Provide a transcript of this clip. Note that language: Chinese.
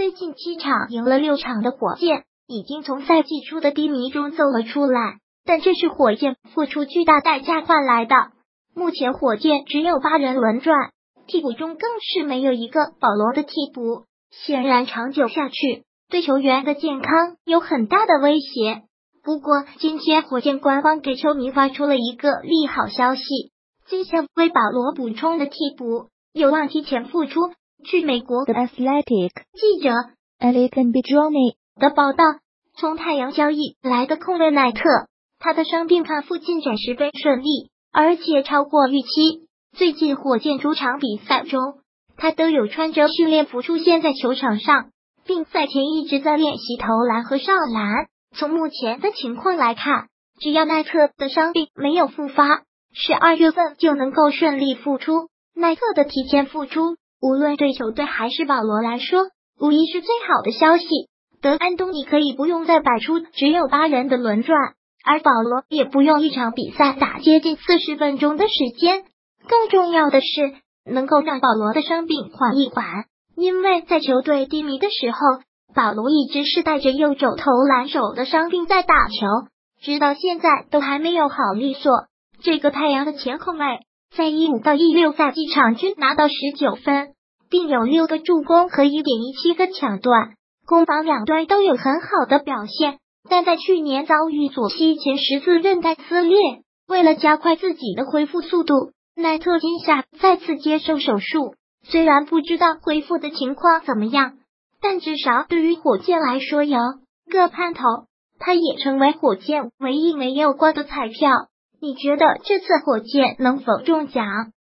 最近7场赢了6场的火箭，已经从赛季初的低迷中走了出来，但这是火箭付出巨大代价换来的。目前火箭只有8人轮转，替补中更是没有一个保罗的替补，显然长久下去对球员的健康有很大的威胁。不过今天火箭官方给球迷发出了一个利好消息，今夏为保罗补充的替补有望提前复出。据美国的 Athletic 记者 Alec Bidroni 的报道，从太阳交易来的控卫奈特，他的伤病康复进展十分顺利，而且超过预期。最近火箭主场比赛中，他都有穿着训练服出现在球场上，并赛前一直在练习投篮和上篮。从目前的情况来看，只要奈特的伤病没有复发，12月份就能够顺利复出。奈特的提前复出，无论对球队还是保罗来说，无疑是最好的消息。德安东尼可以不用再摆出只有8人的轮转，而保罗也不用一场比赛打接近40分钟的时间。更重要的是，能够让保罗的伤病缓一缓，因为在球队低迷的时候，保罗一直是带着右肘投篮手的伤病在打球，直到现在都还没有好利索。这个太阳的前后卫在15到16赛季场均拿到19分，并有6个助攻和1.17个抢断，攻防两端都有很好的表现。但在去年遭遇左膝前十字韧带撕裂，为了加快自己的恢复速度，奈特今夏再次接受手术。虽然不知道恢复的情况怎么样，但至少对于火箭来说有个盼头，他也成为火箭唯一没有挂的彩票。你觉得这次火箭能否中奖？